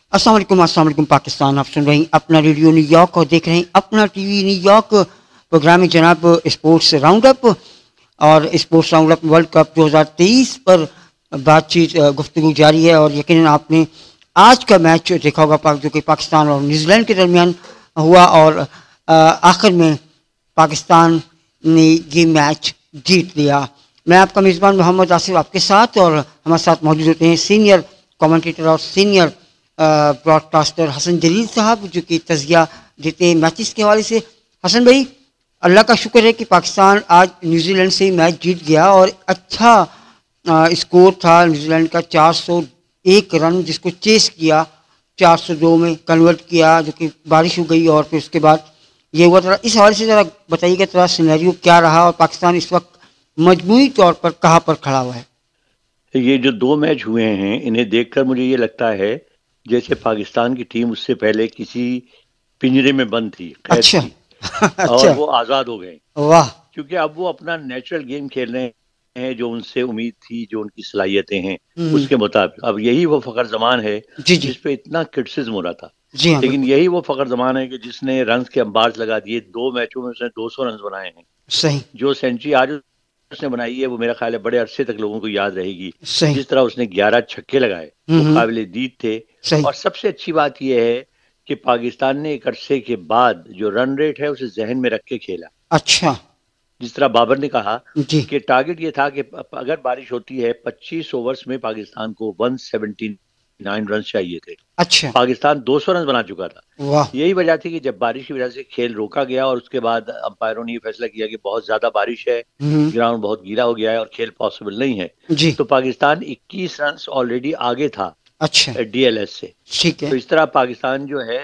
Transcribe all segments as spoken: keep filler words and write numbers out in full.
अस्सलाम वालेकुम, अस्सलाम वालेकुम पाकिस्तान। आप सुन रहे हैं अपना रेडियो न्यूयॉर्क और देख रहे हैं अपना टीवी न्यूयॉर्क। प्रोग्राम में जनाब स्पोर्ट्स राउंड अप और sports round up world cup दो हज़ार तेईस पर बातचीत गुफ्तगू जारी है। और यकीनन आपने आज का मैच देखा होगा जो कि पाकिस्तान और न्यूजीलैंड के दरमियान हुआ और आखिर में पाकिस्तान ने ये मैच जीत लिया। मैं आपका मेज़बान मोहम्मद आसिफ आपके साथ, और हमारे साथ मौजूद होते हैं सीनियर कमेंटेटर और सीनियर ब्रॉडकास्टर हसन जलील साहब, जो कि तज़किया देते हैं मैचेस के हवाले से। हसन भाई, अल्लाह का शुक्र है कि पाकिस्तान आज न्यूजीलैंड से मैच जीत गया और अच्छा स्कोर था न्यूजीलैंड का, चार सौ एक रन जिसको चेस किया चार सौ दो में कन्वर्ट किया, जो कि बारिश हो गई और फिर उसके बाद ये हुआ। थोड़ा इस हवाले से ज़रा बताइएगा, थोड़ा सिनेरियो क्या रहा और पाकिस्तान इस वक्त मजमूई तौर पर कहाँ पर खड़ा हुआ है? ये जो दो मैच हुए हैं इन्हें देखकर मुझे ये लगता है जैसे पाकिस्तान की टीम उससे पहले किसी पिंजरे में बंद थी, कैद अच्छा। थी अच्छा। और वो आज़ाद हो गए। वाह। क्योंकि अब वो अपना नेचुरल गेम खेल रहे हैं, जो उनसे उम्मीद थी, जो उनकी सलाहियतें हैं उसके मुताबिक। अब यही वो फखर जमान है जिस पे इतना क्रिटिसिज्म हो रहा था। जी हाँ, लेकिन यही वो फखर जमान है कि जिसने रन के अंबाज लगा दिए। दो मैचों में उसने दो सौ रन बनाए हैं। सही। जो सेंचुरी आज उसने बनाई है वो मेरा ख्याल है बड़े अरसे तक लोगों को याद रहेगी। सही। जिस तरह उसने ग्यारह छक्के लगाए वो काबिल दीद थे। सही। और सबसे अच्छी बात यह है कि पाकिस्तान ने एक अरसे के बाद जो रन रेट है उसे जहन में रख के खेला। अच्छा। जिस तरह बाबर ने कहा जी। कि टारगेट ये था कि अगर बारिश होती है पच्चीस ओवर्स में पाकिस्तान को एक सौ उन्यासी रन चाहिए थे। अच्छा। पाकिस्तान दो सौ रन बना चुका था। वाह। यही वजह थी कि जब बारिश की वजह से खेल रोका गया और उसके बाद अंपायरों ने ये फैसला किया कि बहुत ज्यादा बारिश है, ग्राउंड बहुत गीला हो गया है और खेल पॉसिबल नहीं है, जी। तो पाकिस्तान इक्कीस रन ऑलरेडी आगे था अच्छा डीएलएस से। ठीक है। तो इस तरह पाकिस्तान जो है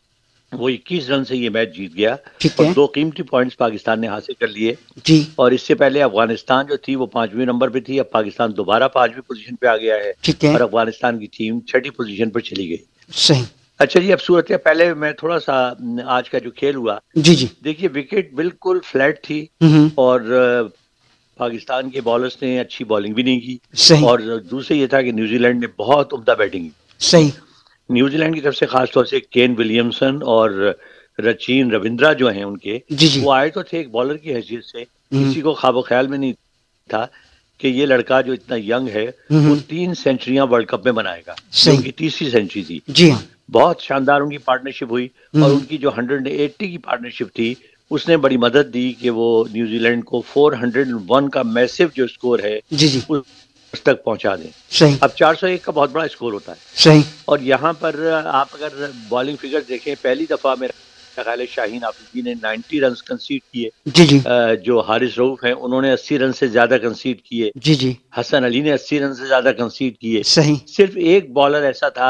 वो इक्कीस रन से ये मैच जीत गया ठीक और है। दो कीमती पॉइंट्स पाकिस्तान ने हासिल कर लिए। जी। और इससे पहले अफगानिस्तान जो थी वो पांचवें नंबर पे थी, अब पाकिस्तान दोबारा पांचवी पोजीशन पे आ गया है। ठीक है। और अफगानिस्तान की टीम छठी पोजीशन पर चली गई। सही। अच्छा जी, अब सूरत है, पहले मैं थोड़ा सा आज का जो खेल हुआ, जी जी देखिए विकेट बिल्कुल फ्लैट थी और पाकिस्तान के बॉलर्स ने अच्छी बॉलिंग भी नहीं की। सही। और दूसरे ये था कि न्यूजीलैंड ने बहुत उम्दा बैटिंग की। सही। न्यूजीलैंड की तरफ से खासतौर से केन विलियमसन और रचीन रविंद्रा जो हैं उनके, जी जी वो आए तो थे एक बॉलर की हैसियत से। किसी को ख्वाब ख्याल में नहीं था कि ये लड़का जो इतना यंग है वो तीन सेंचुरियां वर्ल्ड कप में बनाएगा। उनकी तीसरी सेंचुरी थी। जी हाँ। बहुत शानदार उनकी पार्टनरशिप हुई और उनकी जो एक सौ अस्सी की पार्टनरशिप थी उसने बड़ी मदद दी कि वो न्यूजीलैंड को चार सौ एक का मैसिव जो स्कोर है जी जी उस तक पहुंचा दें। सही। अब चार सौ एक का बहुत बड़ा स्कोर होता है। सही। और यहाँ पर आप अगर बॉलिंग फिगर देखें, पहली दफा मेरा ख्याल है शाहीन आफरीदी ने नब्बे रन कंसीड किए। जी जी जो हारिस रऊफ हैं उन्होंने अस्सी रन से ज्यादा कंसीड किए। जी जी हसन अली ने अस्सी रन से ज्यादा कंसीड किए। सही। सिर्फ एक बॉलर ऐसा था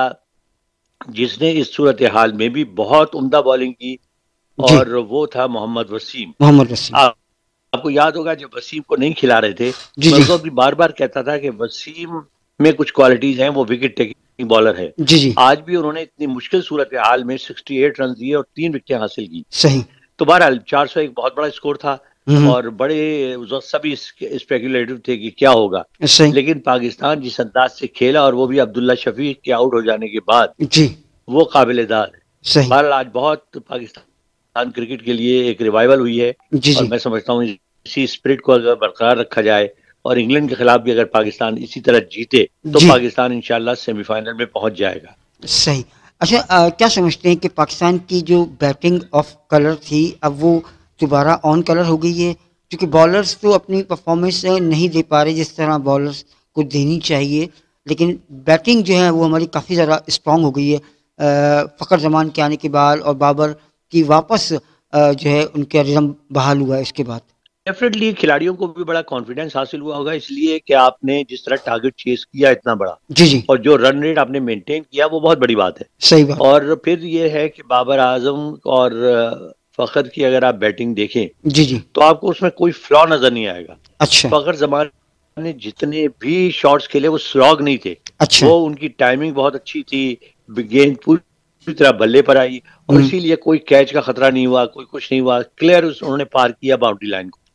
जिसने इस सूरत हाल में भी बहुत उम्दा बॉलिंग की और वो था मोहम्मद वसीम। मोहम्मद वसीम। आप, आपको याद होगा जब वसीम को नहीं खिला रहे थे, जी मैं जी उसको बार बार कहता था कि वसीम में कुछ क्वालिटीज हैं, वो विकेट टेकिंग बॉलर है। जी जी आज भी उन्होंने इतनी मुश्किल सूरत हाल में अड़सठ रन दिए और तीन विकेटें हासिल की। सही। तो बहरहाल चार सौ एक बहुत बड़ा स्कोर था और बड़े सभी स्पेकुलेटिव थे कि क्या होगा। सही। लेकिन पाकिस्तान जिस अंदाज से खेला और वो भी अब्दुल्ला शफीक के आउट हो जाने के बाद, जी वो काबिल-ए-दाद है। सही। बहरहाल आज बहुत पाकिस्तान क्रिकेट के लिए एक रिवाइवल हुई है। जी और जी मैं समझता हूँ इसी स्पिरिट को अगर बरकरार रखा जाए और इंग्लैंड के खिलाफ भी अगर पाकिस्तान इसी तरह जीते तो जी। पाकिस्तान इंशाल्लाह सेमीफाइनल में पहुंच जाएगा। सही। अच्छा, आ, क्या समझते हैं कि पाकिस्तान की जो बैटिंग ऑफ कलर थी अब वो दोबारा ऑन कलर हो गई है? क्योंकि बॉलर्स तो अपनी परफॉर्मेंस नहीं दे पा रहे जिस तरह बॉलर्स को देनी चाहिए, लेकिन बैटिंग जो है वो हमारी काफ़ी ज़्यादा स्ट्रॉन्ग हो गई है फ़खर जमान के आने के बाद और बाबर की वापस आ, जो है उनका रिदम बहाल हुआ है इसके बाद। डेफिनेटली खिलाड़ियों को भी बड़ा कॉन्फिडेंस हासिल हुआ होगा, इसलिए कि आपने जिस तरह टारगेट चेस किया इतना बड़ा, जी जी और जो रन रेट आपने मेंटेन किया वो बहुत बड़ी बात है। सही बात। और फिर ये है कि बाबर आजम और फखर की अगर आप बैटिंग देखें जी जी तो आपको उसमें कोई फ्लॉ नजर नहीं आएगा। अच्छा। फखर जमान ने जितने भी शॉट्स खेले वो स्लॉग नहीं थे। अच्छा। वो उनकी टाइमिंग बहुत अच्छी थी, गेंद पूरी तरह बल्ले पर आई और इसीलिए कोई कैच का खतरा नहीं हुआ, कोई कुछ नहीं हुआ, क्लियर उन्होंने पार किया बाउंड्री लाइन को।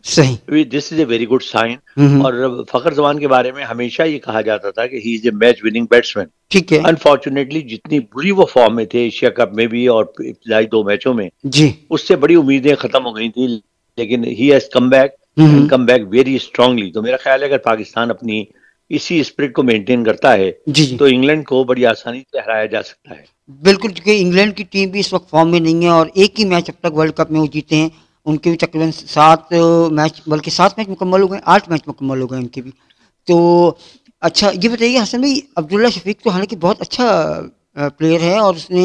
सही, this is a very good sign. और फखर जमान के बारे में हमेशा ये कहा जाता था कि he is a match winning batsman. ठीक है अनफॉर्चुनेटली जितनी बुरी वो फॉर्म में थे एशिया कप में भी और पिछले दो मैचों में जी, उससे बड़ी उम्मीदें खत्म हो गई थी, लेकिन he has come back and come back very strongly. तो मेरा ख्याल है अगर पाकिस्तान अपनी इसी स्पिरिट को मेंटेन करता है जी, जी, तो इंग्लैंड को बड़ी आसानी से हराया जा सकता है। बिल्कुल, क्योंकि इंग्लैंड की टीम भी इस वक्त फॉर्म में नहीं है और एक ही मैच अब तक वर्ल्ड कप में वो जीते हैं। उनके भी तकरीबन सात मैच, बल्कि सात मैच मुकम्मल हो गए, आठ मैच मुकम्मल हो गए उनके भी। तो अच्छा ये बताइए हसन भाई, अब्दुल्ला शफीक तो हालांकि बहुत अच्छा प्लेयर है और उसने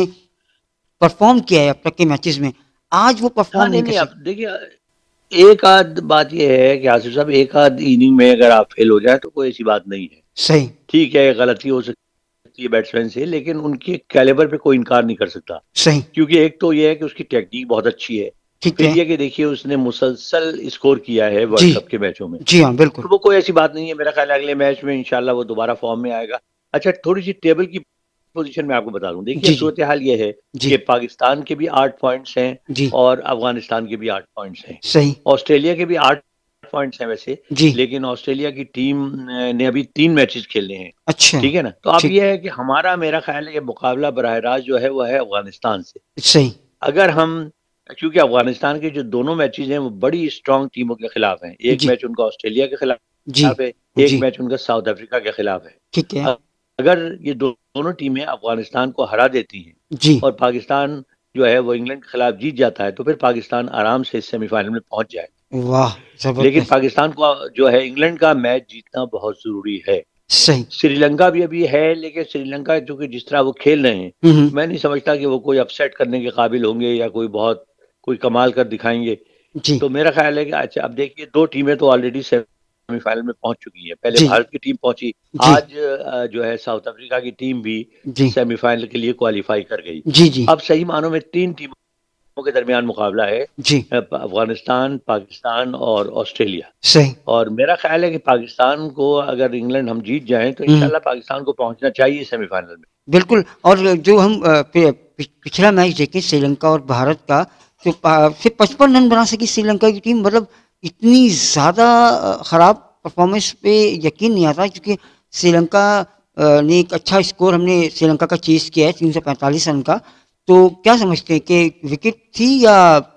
परफॉर्म किया है अब तक के मैचेस में, आज वो परफॉर्म हाँ, नहीं नहीं कर नहीं, अब देखिए एक आध बात ये है कि आसिफ साहब एक आध इनिंग में अगर आप फेल हो जाए तो कोई ऐसी बात नहीं है। सही, ठीक है गलती हो सकती है बैट्समैन से, लेकिन उनके कैलिबर पे कोई इनकार नहीं कर सकता। सही, क्योंकि एक तो ये है कि उसकी टेक्निक बहुत अच्छी है, ठीक फिर है, ये कि देखिए उसने मुसलसल स्कोर किया है जी, वर्ल्ड कप के मैचों में, जी हाँ, बिल्कुल, तो वो कोई ऐसी बात नहीं है। मेरा ख्याल है अगले मैच में इंशाल्लाह वो दोबारा फॉर्म में आएगा। अच्छा थोड़ी सी टेबल की पोजीशन में आपको बता दूं, देखिए जी, जी, सूरत हाल ये है जी, कि पाकिस्तान के भी आठ पॉइंट्स हैं जी, और अफगानिस्तान के भी आठ पॉइंट्स हैं, सही, ऑस्ट्रेलिया के भी आठ पॉइंट्स हैं वैसे, जी, लेकिन ऑस्ट्रेलिया की टीम ने अभी तीन मैचेस खेलने हैं। अच्छा, ठीक है ना, तो अब ठीक, ये है कि हमारा मेरा ख्याल है कि मुकाबला बराह रास्त जो है वो है अफगानिस्तान से। सही, अगर हम, क्योंकि अफगानिस्तान के जो दोनों मैचेस हैं वो बड़ी स्ट्रांग टीमों के खिलाफ हैं, एक जी, मैच उनका ऑस्ट्रेलिया के जी, खिलाफ है, एक जी, मैच उनका साउथ अफ्रीका के खिलाफ है। ठीक है, अगर ये दो, दोनों टीमें अफगानिस्तान को हरा देती हैं जी, और पाकिस्तान जो है वो इंग्लैंड के खिलाफ जीत जाता है तो फिर पाकिस्तान आराम से सेमीफाइनल में पहुंच जाए। वाह, लेकिन जबरदस्त, पाकिस्तान को जो है इंग्लैंड का मैच जीतना बहुत जरूरी है। सही, श्रीलंका भी अभी है, लेकिन श्रीलंका चूंकि जिस तरह वो खेल रहे हैं, हम्म, मैं नहीं समझता कि वो कोई अपसेट करने के काबिल होंगे या कोई बहुत कोई कमाल कर दिखाएंगे। जी, तो मेरा ख्याल है कि अच्छा अब देखिए दो टीमें तो ऑलरेडी सेमीफाइनल में पहुंच चुकी हैं, पहले जी, भारत की टीम पहुंची, जी, आज अ, जो है साउथ अफ्रीका की टीम भी जी, सेमीफाइनल के लिए क्वालिफाई कर गई। जी, जी, अब सही मानों में तीन टीमों के दरमियान मुकाबला है, जी, अ, अफगानिस्तान, पाकिस्तान और ऑस्ट्रेलिया। सही, और मेरा ख्याल है कि पाकिस्तान को अगर इंग्लैंड हम जीत जाएं तो हम्म, इंशाल्लाह पाकिस्तान को पहुंचना चाहिए सेमीफाइनल में। बिल्कुल। और जो हम अ, पि- पि- पिछला मैच देखें श्रीलंका और भारत का, तो पा- सिर्फ पचपन रन बना सकी श्रीलंका की टीम, मतलब इतनी ज़्यादा अ, खराब परफॉर्मेंस पे यकीन नहीं आता, क्योंकि श्रीलंका अ, ने एक अच्छा स्कोर, हमने श्रीलंका का चेस किया है तीन सौ पैंतालीस रन का। तो क्या समझते हैं कि विकेट थी या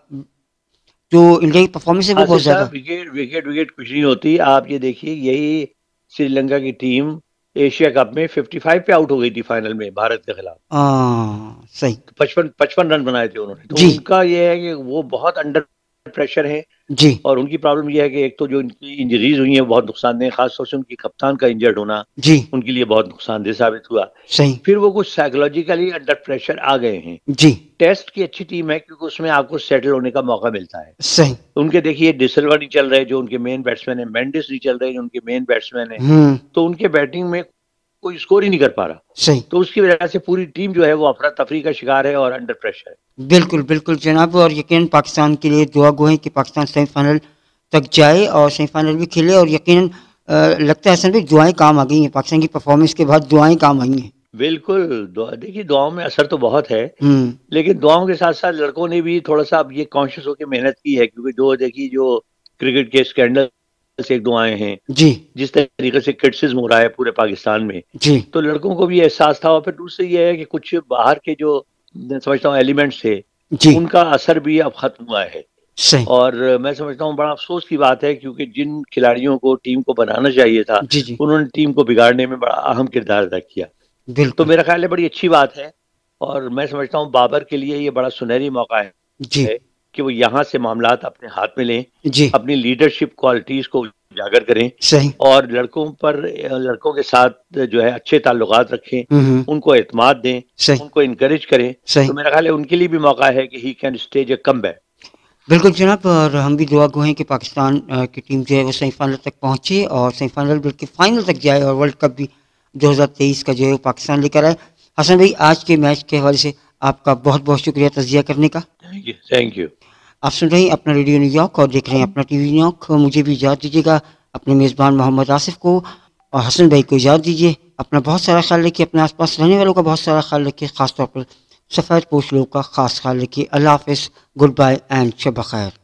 जो इंडिया की परफॉर्मेंस है वो बहुत आसिफ ज़्यादा? साहब विकेट विकेट विकेट कुछ नहीं होती। आप ये देखिए यही श्रीलंका की टीम एशिया कप में पचपन पे आउट हो गई थी फाइनल में भारत के खिलाफ, हाँ, सही, पचपन पचपन रन बनाए थे उन्होंने। तो जी, उनका ये है कि वो बहुत अंडर प्रेशर है जी, और उनकी प्रॉब्लम ये है कि एक तो जो इनकी इंजरीज हुई है वो बहुत नुकसानदेह, खासतौर से उनकी कप्तान का इंजर्ड होना जी, उनके लिए बहुत नुकसानदेह साबित हुआ। सही, फिर वो कुछ साइकोलॉजिकली अंडर प्रेशर आ गए हैं। जी, टेस्ट की अच्छी टीम है क्योंकि उसमें आपको सेटल होने का मौका मिलता है। सही, उनके देखिए डिसिल्वा नहीं चल रहे जो उनके मेन बैट्समैन है, मेंडिस नहीं चल रहे जो उनके मेन बैट्समैन है, हम्म, तो उनके बैटिंग में कोई स्कोर ही नहीं कर पा रहा। सही, तो उसकी वजह से पूरी टीम जो है वो अफरा तफरी का शिकार है और अंडर प्रेशर है। बिल्कुल, बिल्कुल जनाब, और यकीनन पाकिस्तान के लिए दुआ गो है कि पाकिस्तान सेमीफाइनल तक जाए और सेमीफाइनल भी खेले, और यकीनन अ, लगता है असल में दुआएं काम आ गई हैं, पाकिस्तान की परफॉर्मेंस के बाद दुआएं काम आई हैं। बिल्कुल, दुआ देखिए दुआओं में असर तो बहुत है, हम्म, लेकिन दुआओं के साथ साथ लड़कों ने भी थोड़ा सा अब ये कॉन्शियस होकर मेहनत की है, क्योंकि जो देखिए जो क्रिकेट के स्कैंडल से एक दो आए हैं, जी, जिस तरीके से क्रिटिसिज्म हो रहा है पूरे पाकिस्तान में, जी, तो लड़कों को भी एहसास था। और फिर दूसरी ये है कि कुछ बाहर के जो मैं समझता हूँ एलिमेंट्स थे जी, उनका असर भी अब खत्म हुआ है। सही, और मैं समझता हूँ बड़ा अफसोस की बात है, क्योंकि जिन खिलाड़ियों को टीम को बनाना चाहिए था जी, जी, उन्होंने टीम को बिगाड़ने में बड़ा अहम किरदार अदा किया। तो बिल्कुल, मेरा ख्याल है बड़ी अच्छी बात है और मैं समझता हूँ बाबर के लिए ये बड़ा सुनहरी मौका है जी, कि वो यहाँ से मामलात अपने हाथ में लें, जी, अपनी लीडरशिप क्वालिटीज को उजागर करें सही, और लड़कों पर लड़कों के साथ जो है अच्छे ताल्लुकात रखें, हम्म, उनको एतमाद दें, सही, उनको इनकरेज करें। सही, तो मेरा ख्याल है उनके लिए भी मौका है कि he can stage a comeback. बिल्कुल जनाब, और हम भी दुआ गो हैं कि पाकिस्तान अ, की टीम जो है वो सेमीफाइनल तक पहुंचे और सेमीफाइनल बल्कि फाइनल तक जाए और वर्ल्ड कप भी दो हज़ार तेईस का जो है वो पाकिस्तान लेकर आए। हसन भाई, आज के मैच के हवाले से आपका बहुत बहुत शुक्रिया तजिया करने का। Thank you thank you. आप सुन रहे हैं अपना रेडियो न्यूयॉर्क और देख रहे हैं अपना टीवी न्यूयॉर्क। मुझे भी इजाज़त दीजिएगा, अपने मेज़बान मोहम्मद आसिफ को और हसन भाई को इजाज़त दीजिए। अपना बहुत सारा ख्याल रखिए, अपने आसपास रहने वालों का बहुत सारा ख्याल रखिए, ख़ासतौर पर सफ़ेद पोश लोगों का ख़ास ख्याल रखिए। अल्लाह हाफ़िज़, गुड बाय एंड शब ख़ैर।